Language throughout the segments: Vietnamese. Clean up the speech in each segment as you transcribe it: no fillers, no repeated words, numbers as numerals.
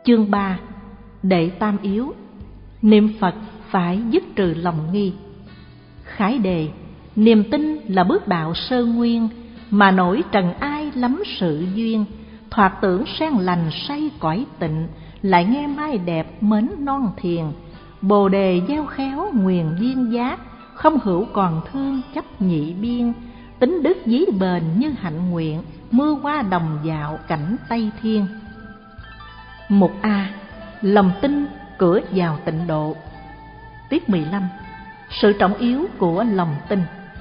Chương 3. Đệ tam yếu. Niệm Phật phải dứt trừ lòng nghi. Khải đề: niềm tin là bước đạo sơ nguyên, mà nổi trần ai lắm sự duyên. Thoạt tưởng sen lành say cõi tịnh, lại nghe mai đẹp mến non thiền. Bồ đề gieo khéo nguyền duyên giác, không hữu còn thương chấp nhị biên. Tính đức dí bền như hạnh nguyện, mưa qua đồng dạo cảnh Tây Thiên. Mục A. Lòng tin cửa vào tịnh độ. Tiết 15. Sự trọng yếu của lòng tin.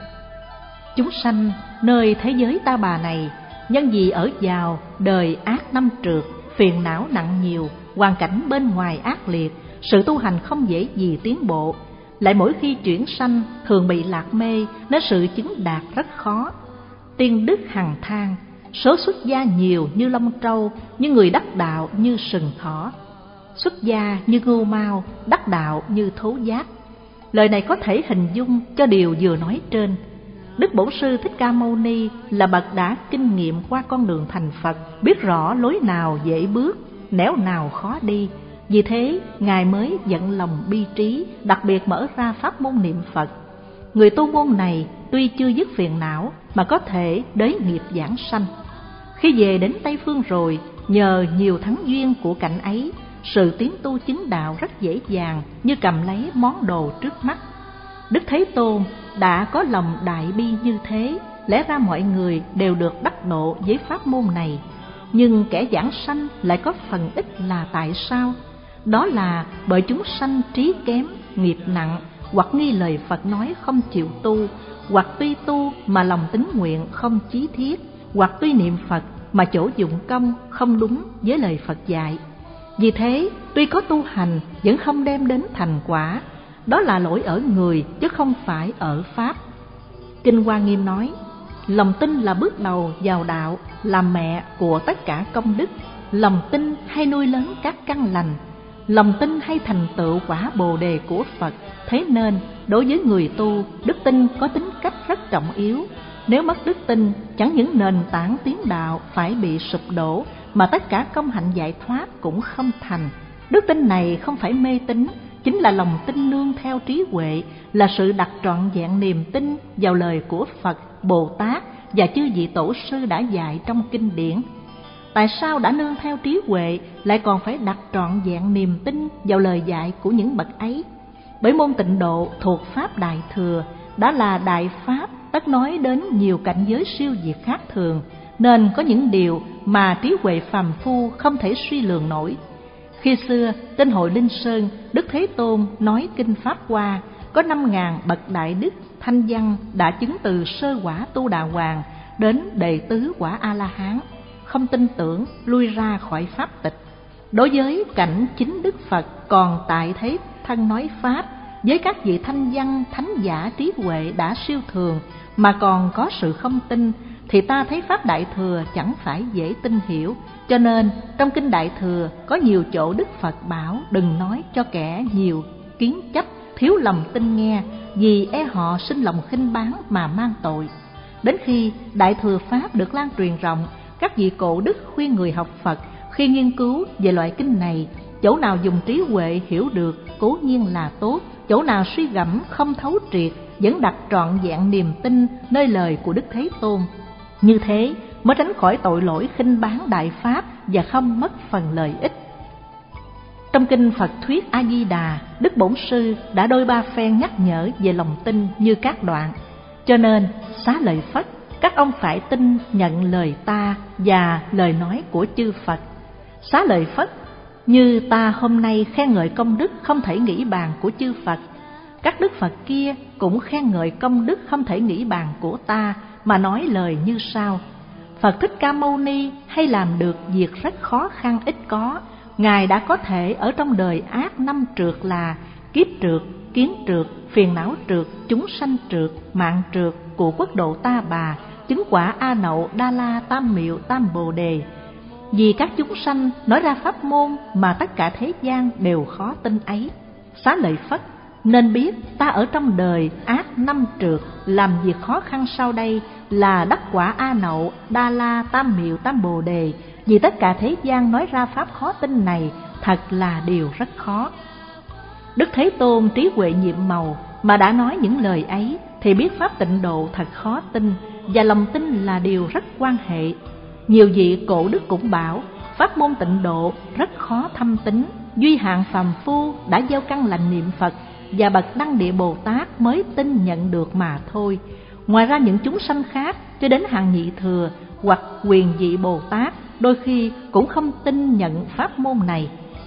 Chúng sanh nơi thế giới ta bà này, nhân vì ở vào đời ác năm trượt, phiền não nặng nhiều, hoàn cảnh bên ngoài ác liệt, sự tu hành không dễ gì tiến bộ. Lại mỗi khi chuyển sanh thường bị lạc mê, nên sự chứng đạt rất khó. Tiên đức hằng than, số xuất gia nhiều như long trâu, nhưng người đắc đạo như sừng thỏ. Xuất gia như ngưu mao, đắc đạo như thố giác. Lời này có thể hình dung cho điều vừa nói trên. Đức Bổn Sư Thích Ca Mâu Ni là bậc đã kinh nghiệm qua con đường thành Phật, biết rõ lối nào dễ bước, nẻo nào khó đi. Vì thế, Ngài mới dẫn lòng bi trí, đặc biệt mở ra pháp môn niệm Phật. Người tu môn này tuy chưa dứt phiền não mà có thể đới nghiệp giảng sanh. Khi về đến Tây Phương rồi, nhờ nhiều thắng duyên của cảnh ấy, sự tiến tu chứng đạo rất dễ dàng như cầm lấy món đồ trước mắt. Đức Thế Tôn đã có lòng đại bi như thế, lẽ ra mọi người đều được đắc độ với pháp môn này. Nhưng kẻ giảng sanh lại có phần ít là tại sao? Đó là bởi chúng sanh trí kém, nghiệp nặng, hoặc nghi lời Phật nói không chịu tu, hoặc tuy tu mà lòng tín nguyện không chí thiết, hoặc tuy niệm Phật mà chỗ dụng công không đúng với lời Phật dạy. Vì thế, tuy có tu hành vẫn không đem đến thành quả. Đó là lỗi ở người chứ không phải ở Pháp. Kinh Hoa Nghiêm nói, lòng tin là bước đầu vào đạo, là mẹ của tất cả công đức. Lòng tin hay nuôi lớn các căn lành, lòng tin hay thành tựu quả Bồ đề của Phật. Thế nên, đối với người tu, đức tin có tính cách rất trọng yếu. Nếu mất đức tin, chẳng những nền tảng tiến đạo phải bị sụp đổ, mà tất cả công hạnh giải thoát cũng không thành. Đức tin này không phải mê tín, chính là lòng tin nương theo trí huệ, là sự đặt trọn vẹn niềm tin vào lời của Phật, Bồ Tát và chư vị tổ sư đã dạy trong kinh điển. Tại sao đã nương theo trí huệ lại còn phải đặt trọn vẹn niềm tin vào lời dạy của những bậc ấy? Bởi môn tịnh độ thuộc Pháp Đại Thừa, đã là Đại Pháp, tất nói đến nhiều cảnh giới siêu việt khác thường, nên có những điều mà trí huệ phàm phu không thể suy lường nổi. Khi xưa, trên hội Linh Sơn, Đức Thế Tôn nói kinh Pháp Hoa, có 5.000 bậc đại đức thanh văn đã chứng từ sơ quả Tu Đà Hoàng đến đệ tứ quả A-la-hán, không tin tưởng lui ra khỏi pháp tịch. Đối với cảnh chính Đức Phật còn tại thế thân nói Pháp, với các vị thanh văn, thánh giả trí huệ đã siêu thường mà còn có sự không tin, thì ta thấy Pháp Đại Thừa chẳng phải dễ tin hiểu. Cho nên trong kinh Đại Thừa có nhiều chỗ Đức Phật bảo đừng nói cho kẻ nhiều kiến chấp, thiếu lòng tin nghe, vì e họ sinh lòng khinh báng mà mang tội. Đến khi Đại Thừa Pháp được lan truyền rộng, các vị cổ đức khuyên người học Phật khi nghiên cứu về loại kinh này, chỗ nào dùng trí huệ hiểu được cố nhiên là tốt, chỗ nào suy gẫm không thấu triệt vẫn đặt trọn vẹn niềm tin nơi lời của Đức Thế Tôn. Như thế mới tránh khỏi tội lỗi khinh báng Đại Pháp và không mất phần lợi ích. Trong kinh Phật Thuyết A Di Đà, Đức Bổn Sư đã đôi ba phen nhắc nhở về lòng tin như các đoạn. Cho nên xá lợi Phất, các ông phải tin nhận lời ta và lời nói của chư Phật. Xá lợi Phất, như ta hôm nay khen ngợi công đức không thể nghĩ bàn của chư Phật, các đức Phật kia cũng khen ngợi công đức không thể nghĩ bàn của ta, mà nói lời như sau. Phật Thích Ca Mâu Ni hay làm được việc rất khó khăn ít có. Ngài đã có thể ở trong đời ác năm trượt là kiếp trượt, kiến trượt, phiền não trượt, chúng sanh trượt, mạng trượt của quốc độ ta bà, chứng quả A Nậu, Đa La, Tam Miệu, Tam Bồ Đề. Vì các chúng sanh nói ra pháp môn mà tất cả thế gian đều khó tin ấy. Xá lợi Phất, nên biết ta ở trong đời ác năm trượt làm việc khó khăn sau đây là đắc quả A Nậu, Đa La, Tam Miệu, Tam Bồ Đề. Vì tất cả thế gian nói ra pháp khó tin này thật là điều rất khó. Đức Thế Tôn trí huệ nhiệm màu mà đã nói những lời ấy thì biết pháp tịnh độ thật khó tin, và lòng tin là điều rất quan hệ. Nhiều vị cổ đức cũng bảo pháp môn tịnh độ rất khó thâm tín, duy hạng phàm phu đã gieo căn lành niệm Phật và bậc Đăng Địa Bồ Tát mới tin nhận được mà thôi. Ngoài ra những chúng sanh khác cho đến hàng nhị thừa hoặc quyền vị Bồ Tát đôi khi cũng không tin nhận pháp môn này.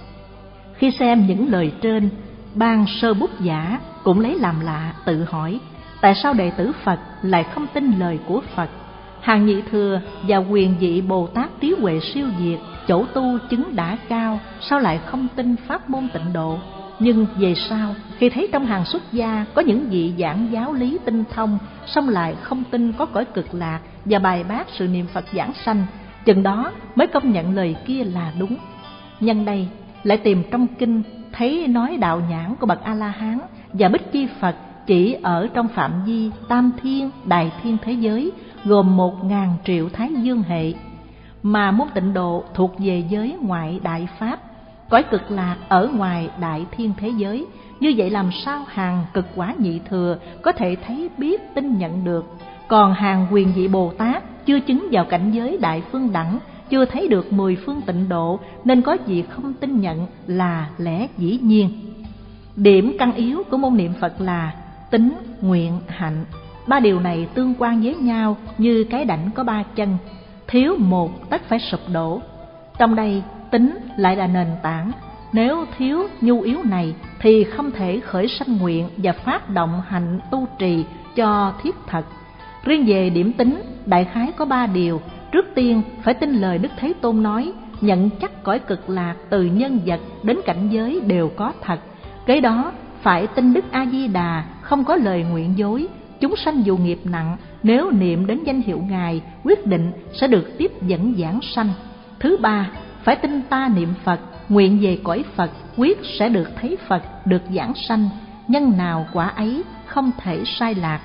Khi xem những lời trên, ban sơ bút giả cũng lấy làm lạ, tự hỏi tại sao đệ tử Phật lại không tin lời của Phật? Hàng nhị thừa và quyền vị Bồ Tát trí huệ siêu việt, chỗ tu chứng đã cao, sao lại không tin pháp môn tịnh độ? Nhưng về sau, khi thấy trong hàng xuất gia có những vị giảng giáo lý tinh thông, song lại không tin có cõi cực lạc và bài bác sự niệm Phật giảng sanh, chừng đó mới công nhận lời kia là đúng. Nhân đây lại tìm trong kinh thấy nói đạo nhãn của bậc A-la-hán và Bích Chi Phật chỉ ở trong phạm vi tam thiên, đại thiên thế giới gồm 1.000 triệu thái dương hệ, mà môn tịnh độ thuộc về giới ngoại đại pháp, cõi cực lạc ở ngoài đại thiên thế giới. Như vậy làm sao hàng cực quả nhị thừa có thể thấy biết tin nhận được, còn hàng quyền vị Bồ Tát chưa chứng vào cảnh giới đại phương đẳng, chưa thấy được 10 phương tịnh độ, nên có gì không tin nhận là lẽ dĩ nhiên. Điểm căn yếu của môn niệm Phật là tín, nguyện, hạnh. 3 điều này tương quan với nhau như cái đảnh có 3 chân, thiếu một tất phải sụp đổ. Trong đây tín lại là nền tảng, nếu thiếu nhu yếu này thì không thể khởi sanh nguyện và phát động hạnh tu trì cho thiết thật. Riêng về điểm tín, đại khái có 3 điều. Trước tiên phải tin lời Đức Thế Tôn nói, nhận chắc cõi cực lạc từ nhân vật đến cảnh giới đều có thật. Kế đó phải tin Đức A Di Đà không có lời nguyện dối, chúng sanh dù nghiệp nặng, nếu niệm đến danh hiệu Ngài quyết định sẽ được tiếp dẫn giảng sanh. Thứ ba, phải tin ta niệm Phật, nguyện về cõi Phật, quyết sẽ được thấy Phật, được giảng sanh, nhân nào quả ấy, không thể sai lạc.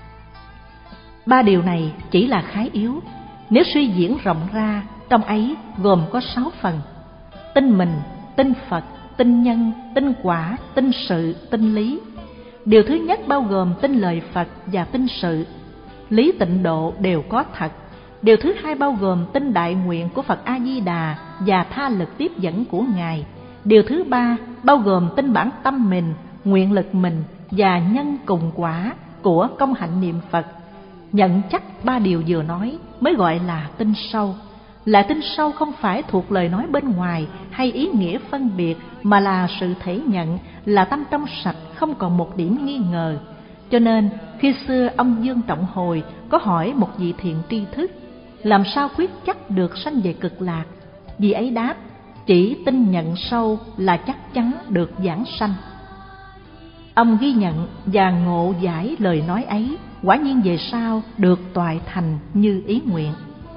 3 điều này chỉ là khái yếu, nếu suy diễn rộng ra, trong ấy gồm có 6 phần: tin mình, tin Phật, tin nhân, tin quả, tin sự, tin lý. Điều thứ nhất bao gồm tin lời Phật và tin sự, lý tịnh độ đều có thật. Điều thứ hai bao gồm tin đại nguyện của Phật A Di Đà và tha lực tiếp dẫn của Ngài. Điều thứ ba bao gồm tin bản tâm mình, nguyện lực mình và nhân cùng quả của công hạnh niệm Phật. Nhận chắc 3 điều vừa nói mới gọi là tin sâu. Là tin sâu không phải thuộc lời nói bên ngoài hay ý nghĩa phân biệt, mà là sự thể nhận, là tâm trong sạch, không còn một điểm nghi ngờ. Cho nên khi xưa ông Dương Trọng Hồi có hỏi một vị thiện tri thức, làm sao quyết chắc được sanh về cực lạc? Vị ấy đáp, chỉ tin nhận sâu là chắc chắn được giảng sanh. Ông ghi nhận và ngộ giải lời nói ấy, quả nhiên về sau được toại thành như ý nguyện.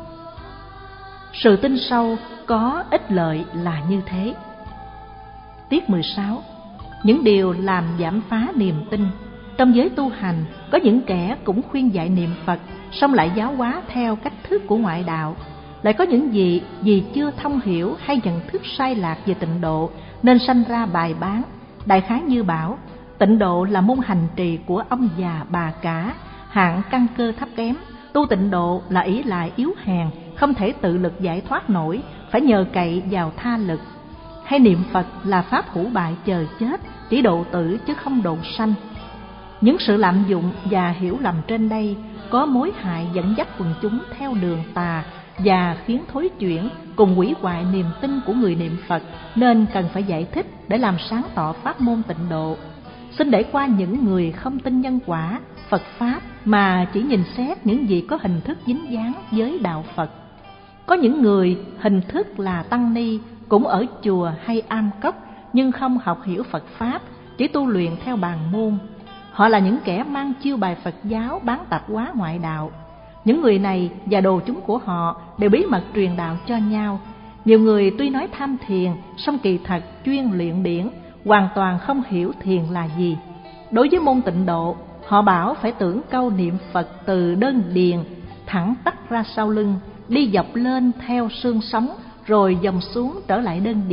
Sự tin sâu có ích lợi là như thế. Tiết 16. Những điều làm giảm phá niềm tin. Trong giới tu hành, có những kẻ cũng khuyên dạy niệm Phật, song lại giáo hóa theo cách thức của ngoại đạo. Lại có những vị vì chưa thông hiểu hay nhận thức sai lạc về tịnh độ nên sanh ra bài bán. Đại khái như bảo, tịnh độ là môn hành trì của ông già bà cả, hạng căn cơ thấp kém. Tu tịnh độ là ỷ lại yếu hèn, không thể tự lực giải thoát nổi, phải nhờ cậy vào tha lực. Hay niệm Phật là pháp hữu bại chờ chết, chỉ độ tử chứ không độ sanh. Những sự lạm dụng và hiểu lầm trên đây có mối hại dẫn dắt quần chúng theo đường tà và khiến thối chuyển cùng hủy hoại niềm tin của người niệm Phật, nên cần phải giải thích để làm sáng tỏ pháp môn tịnh độ. Xin để qua những người không tin nhân quả, Phật Pháp mà chỉ nhìn xét những gì có hình thức dính dáng với đạo Phật. Có những người hình thức là tăng ni, cũng ở chùa hay am cốc, nhưng không học hiểu Phật Pháp, chỉ tu luyện theo bàn môn. Họ là những kẻ mang chiêu bài Phật giáo bán tạp hóa ngoại đạo. Những người này và đồ chúng của họ đều bí mật truyền đạo cho nhau. Nhiều người tuy nói tham thiền, song kỳ thật chuyên luyện điển, hoàn toàn không hiểu thiền là gì. Đối với môn tịnh độ, họ bảo phải tưởng câu niệm Phật từ đơn điền, thẳng tắp ra sau lưng, đi dọc lên theo xương sống, rồi dòng xuống trở lại đơn điền.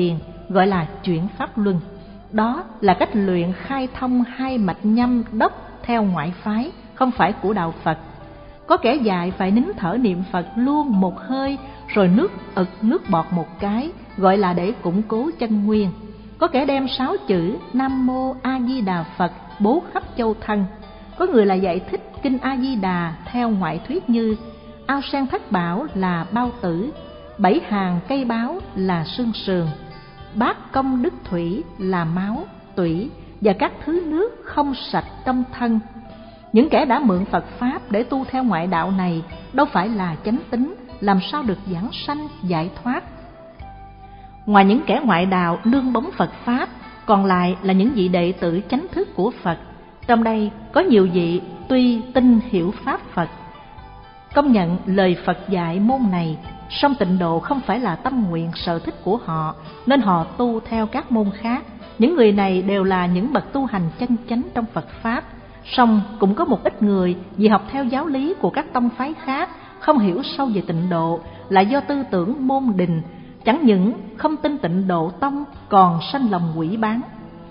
gọi là chuyển pháp luân. Đó là cách luyện khai thông hai mạch nhâm đốc theo ngoại phái, không phải của đạo Phật. Có kẻ dạy phải nín thở niệm Phật luôn một hơi, rồi nuốt ực nước bọt một cái, gọi là để củng cố chân nguyên. Có kẻ đem 6 chữ Nam Mô A Di Đà Phật bố khắp châu thân. Có người là giải thích kinh A Di Đà theo ngoại thuyết như: ao sen thất bảo là bao tử, 7 hàng cây báo là xương sườn, bát công đức thủy là máu, tủy và các thứ nước không sạch trong thân. Những kẻ đã mượn Phật Pháp để tu theo ngoại đạo này đâu phải là chánh tín, làm sao được giảng sanh giải thoát. Ngoài những kẻ ngoại đạo nương bóng Phật Pháp, còn lại là những vị đệ tử chánh thức của Phật. Trong đây có nhiều vị tuy tin hiểu Pháp Phật, công nhận lời Phật dạy môn này, song tịnh độ không phải là tâm nguyện sở thích của họ, nên họ tu theo các môn khác. Những người này đều là những bậc tu hành chân chánh trong Phật Pháp. Song cũng có một ít người vì học theo giáo lý của các tông phái khác, không hiểu sâu về tịnh độ, lại do tư tưởng môn đình, chẳng những không tin tịnh độ tông, còn sanh lòng quỷ bán.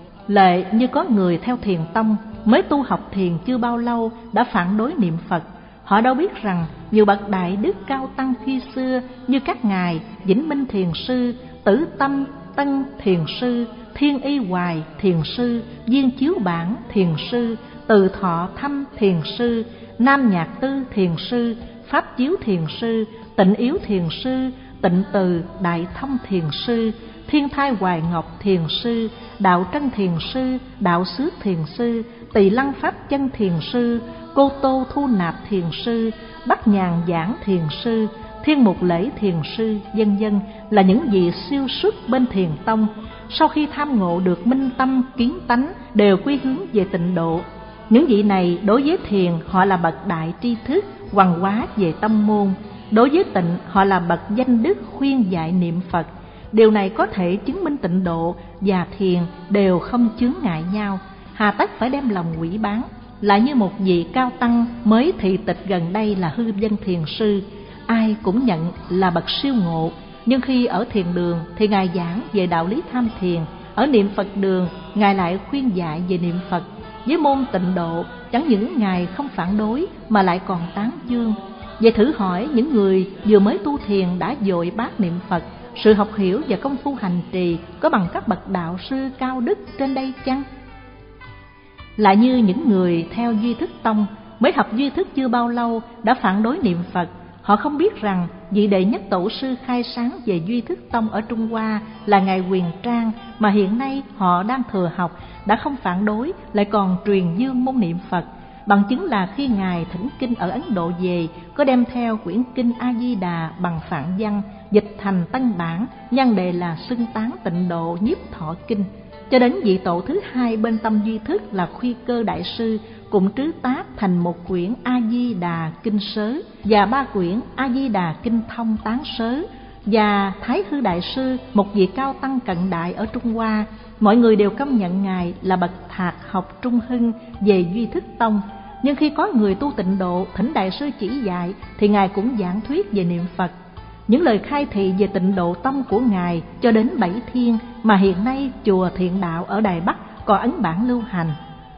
Lệ như có người theo thiền tông mới tu học thiền chưa bao lâu đã phản đối niệm Phật. Họ đâu biết rằng nhiều bậc đại đức cao tăng khi xưa như các ngài Vĩnh Minh Thiền Sư, Tử Tâm Tân Thiền Sư, Thiên Y Hoài Thiền Sư, Viên Chiếu Bản Thiền Sư, Từ Thọ Thâm Thiền Sư, Nam Nhạc Tư Thiền Sư, Pháp Chiếu Thiền Sư, Tịnh Yếu Thiền Sư, Tịnh Từ Đại Thông Thiền Sư, Thiên Thai Hoài Ngọc Thiền Sư, Đạo Trân Thiền Sư, Đạo Xước Thiền Sư, Tỳ Lăng Pháp Chân Thiền Sư, Cô Tô Thu Nạp Thiền Sư, Bắc Nhàn Giảng Thiền Sư, Thiên Mục Lễ Thiền Sư, vân vân là những vị siêu xuất bên thiền tông. Sau khi tham ngộ được minh tâm kiến tánh, đều quy hướng về tịnh độ. Những vị này đối với thiền họ là bậc đại tri thức, hoằng hóa về tâm môn. Đối với tịnh họ là bậc danh đức khuyên dạy niệm Phật. Điều này có thể chứng minh tịnh độ và thiền đều không chướng ngại nhau, hà tất phải đem lòng quỷ bán. Lại như một vị cao tăng mới thị tịch gần đây là Hư Vân Thiền Sư, ai cũng nhận là bậc siêu ngộ, nhưng khi ở thiền đường thì ngài giảng về đạo lý tham thiền, ở niệm Phật đường ngài lại khuyên dạy về niệm Phật. Với môn tịnh độ chẳng những ngài không phản đối mà lại còn tán dương. Vậy thử hỏi những người vừa mới tu thiền đã vội bát niệm Phật, sự học hiểu và công phu hành trì có bằng các bậc đạo sư cao đức trên đây chăng? Lại như những người theo Duy Thức Tông mới học Duy Thức chưa bao lâu đã phản đối niệm Phật, họ không biết rằng vị đệ nhất tổ sư khai sáng về Duy Thức Tông ở Trung Hoa là ngài Huyền Trang, mà hiện nay họ đang thừa học, đã không phản đối lại còn truyền dương môn niệm Phật. Bằng chứng là khi ngài thỉnh kinh ở Ấn Độ về, có đem theo quyển kinh A Di Đà bằng Phạn văn, dịch thành Tân bản, nhan đề là Xưng Tán Tịnh Độ Nhiếp Thọ Kinh. Cho đến vị tổ thứ hai bên tâm Duy Thức là Khuy Cơ Đại Sư cũng trứ tác thành một quyển A Di Đà Kinh Sớ và 3 quyển A Di Đà Kinh Thông Tán Sớ. Và Thái Hư Đại Sư, một vị cao tăng cận đại ở Trung Hoa, mọi người đều công nhận ngài là bậc thạc học trung hưng về Duy Thức Tông. Nhưng khi có người tu tịnh độ thỉnh Đại Sư chỉ dạy thì ngài cũng giảng thuyết về niệm Phật. Những lời khai thị về tịnh độ tông của ngài cho đến 7 thiên mà hiện nay chùa Thiện Đạo ở Đài Bắc còn ấn bản lưu hành.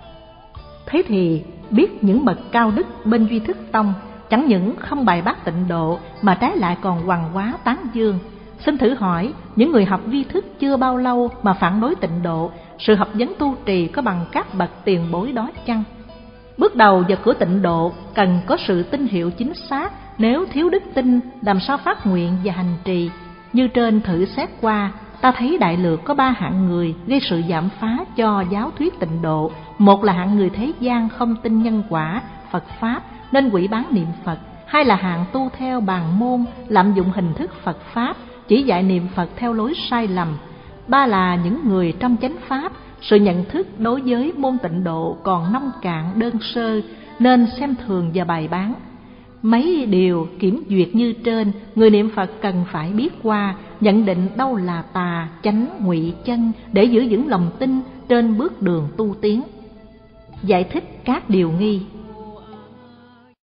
Thế thì biết những bậc cao đức bên Duy Thức Tông chẳng những không bài bác tịnh độ mà trái lại còn hoằng hóa tán dương. Xin thử hỏi, những người học Duy Thức chưa bao lâu mà phản đối tịnh độ, sự học vấn tu trì có bằng các bậc tiền bối đó chăng? Bước đầu vào cửa tịnh độ cần có sự tín hiệu chính xác, nếu thiếu đức tin làm sao phát nguyện và hành trì. Như trên thử xét qua, ta thấy đại lược có 3 hạng người gây sự giảm phá cho giáo thuyết tịnh độ. Một là hạng người thế gian không tin nhân quả, Phật Pháp nên quỷ bán niệm Phật. Hai là hạng tu theo bàn môn, lạm dụng hình thức Phật Pháp, chỉ dạy niệm Phật theo lối sai lầm. Ba là những người trong chánh Pháp, sự nhận thức đối với môn tịnh độ còn nông cạn đơn sơ nên xem thường và bài bán. Mấy điều kiểm duyệt như trên, người niệm Phật cần phải biết qua, nhận định đâu là tà, chánh, ngụy, chân để giữ vững lòng tin trên bước đường tu tiến. Giải thích các điều nghi.